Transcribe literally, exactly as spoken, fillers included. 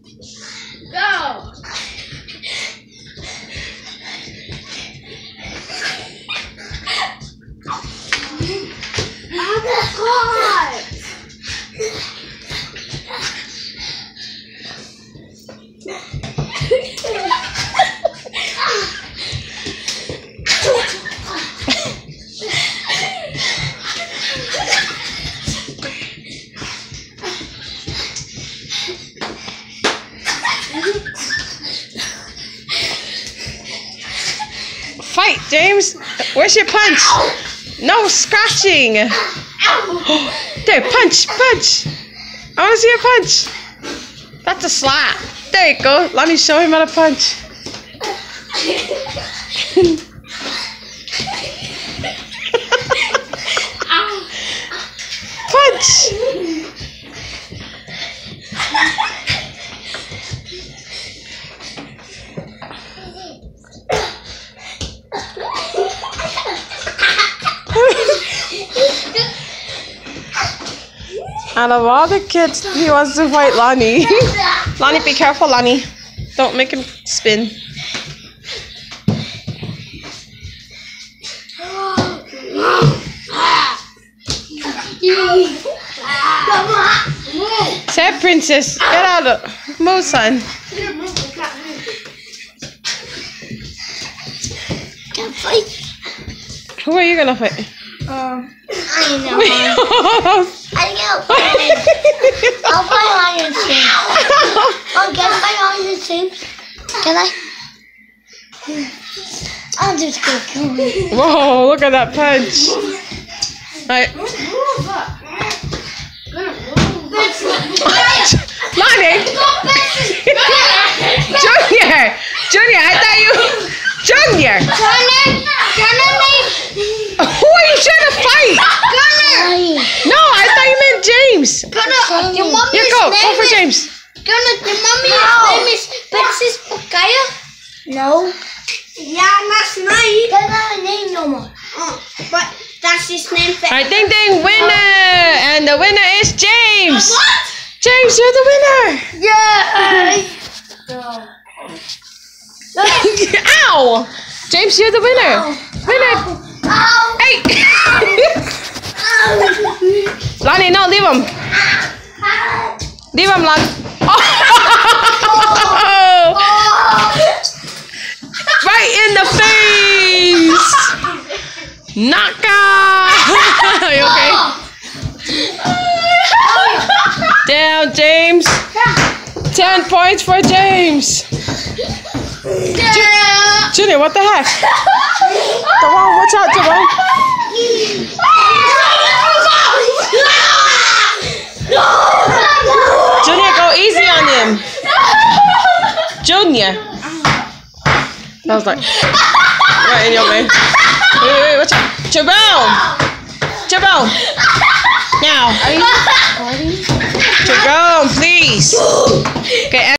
Go. Oh my God. Fight, James. Where's your punch? No scratching. There, punch, punch. I want to see a punch. That's a slap. There you go. Let me show him how to punch. Punch. Out of all the kids, he wants to fight Lonnie. Lonnie, be careful, Lonnie. Don't make him spin. Say, Princess, get out of move, son. Can't fight. Who are you gonna fight? Um, I know. I know. I'll fight on your team. Oh, can I fight on your team? Can I? I'm just gonna kill him. Whoa, look at that punch. Right. Lonnie! Junior! Junior, I thought you... Junior! Gunner! Gunner, who are you trying to fight? Gunner! No, I thought you meant James. Gunner, your mommy's Here, go. name Go for is... James. Gunner, your mommy's no. name is Princess Pakaya? No. Yeah, that's nice. That's not a name no more. Oh, but that's his name. All right, ding ding, winner! And the winner is James. What? James, you're the winner. Yeah. Ow! James, you're the winner. Ow. Winner. Ow. Hey! Lonnie, no, leave him. Leave him, Lonnie. Oh. Right in the face. Knockout. Are you okay? Down, James. Ten points for James. Yeah. Junior, what the heck? Jerome, watch out, Jerome. Junior, go easy on him. Junior. That was like right in your way. Wait, wait, wait, watch out. Jerome. Jerome. Now. Are you recording? Jerome, please. Okay.